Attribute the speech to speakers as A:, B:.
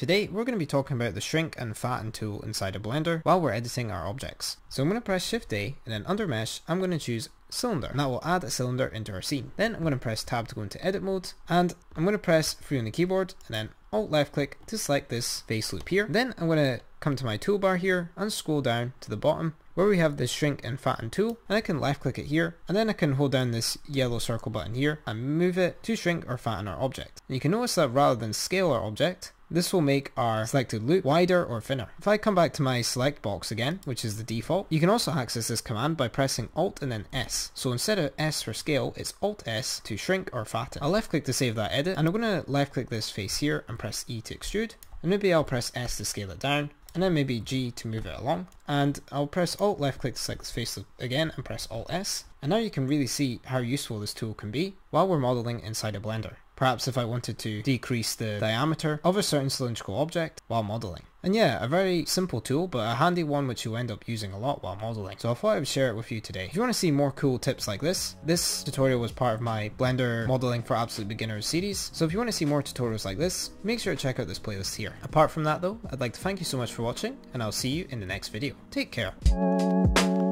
A: Today we're going to be talking about the shrink and fatten tool inside a Blender while we're editing our objects. So I'm going to press Shift A and then under mesh I'm going to choose cylinder, and that will add a cylinder into our scene. Then I'm going to press tab to go into edit mode, and I'm going to press 3 on the keyboard and then alt left click to select this face loop here. Then I'm going to come to my toolbar here and scroll down to the bottom where we have this shrink and fatten tool, and I can left click it here, and then I can hold down this yellow circle button here and move it to shrink or fatten our object. And you can notice that rather than scale our object, this will make our selected loop wider or thinner. If I come back to my select box again, which is the default, you can also access this command by pressing Alt and then S. So instead of S for scale, it's Alt S to shrink or fatten. I'll left click to save that edit, and I'm going to left click this face here and press E to extrude, and maybe I'll press S to scale it down, and then maybe G to move it along, and I'll press Alt left click to select this face loop again and press Alt S. And now you can really see how useful this tool can be while we're modeling inside a Blender. Perhaps if I wanted to decrease the diameter of a certain cylindrical object while modeling. And yeah, a very simple tool, but a handy one which you'll end up using a lot while modeling. So I thought I would share it with you today. If you want to see more cool tips like this tutorial was part of my Blender Modeling for Absolute Beginners series. So if you want to see more tutorials like this, make sure to check out this playlist here. Apart from that though, I'd like to thank you so much for watching, and I'll see you in the next video. Take care.